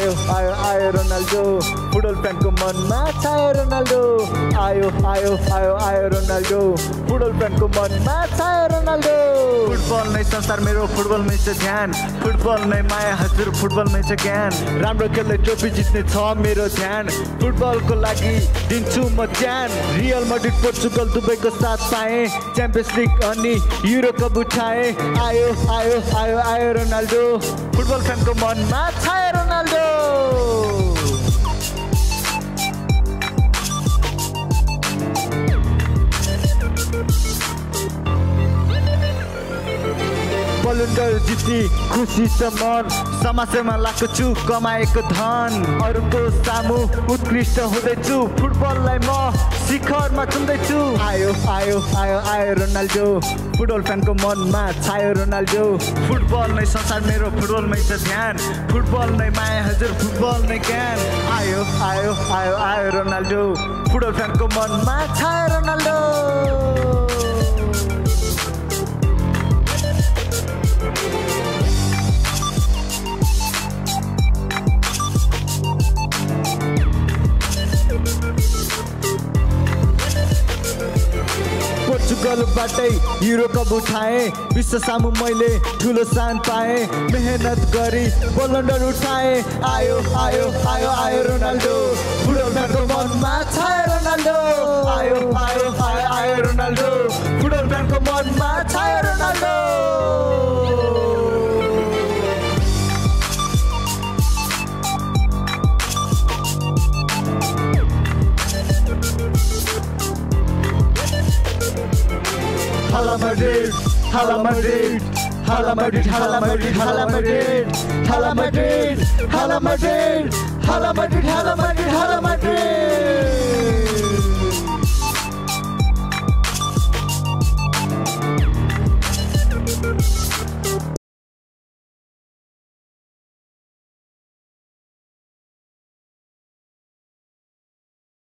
आयो आयो आयो रोनाल्डो फुटबल फ्यानको मनमा छायो रोनाल्डो आयो आयो आयो आयो रोनाल्डो फुटबल फ्यानको मनमा छायो रोनाल्डो फुटबल नै संसार मेरो फुटबलमै छ ध्यान फुटबल नै माया हजुर फुटबलमै छ ज्ञान राम्रो खेल्दै ट्रफी जित्ने छ मेरो ध्यान फुटबलको लागि दिन्छु म ज्यान रियल मैड्रिड पोर्चुगल दुबईको साथ पाएँ च्याम्पियन्स लिग अनि युरो कप उठाएँ आयो आयो आयो आयो रोनाल्डो फुटबल फ्यानको मनमा छायो रोनाल्डो बलुन्डर जित्ती खुसी छ मन समाजमा लाग्छु छु कमाएको धन अरूको सामु उत्कृष्ट हुँदैछु फुटबललाई म शिखरमा चुम्दैछु आयो आयो आयो आयो रोनाल्डो फुटबल फ्यानको मनमा छायो रोनाल्डो फुटबल नै संसार मेरो फुटबलमै छ ध्यान फुटबल नै माया हजुर फुटबल नै ज्ञान आयो आयो आयो आयो रोनाल्डो फुटबल फ्यानको मनमा छायो रोनाल्डो पोर्चुगलबाटै युरो कप उठाएँ विश्व सामु मैले ठुलो सान पाएँ मेहनत गरी बलन्डर उठाएँ आयो आयो आयो आयो रोनाल्डो फुटबल फ्यानको मनमा छायो रोनाल्डो आयो आयो आयो आयो रोनाल्डो फुटबल फ्यानको मनमा छायो Ronaldo Hala Madrid, Hala Madrid, Hala Madrid, Hala Madrid, Hala Madrid, Hala Madrid, Hala Madrid, Hala Madrid, Hala Madrid, Hala Madrid.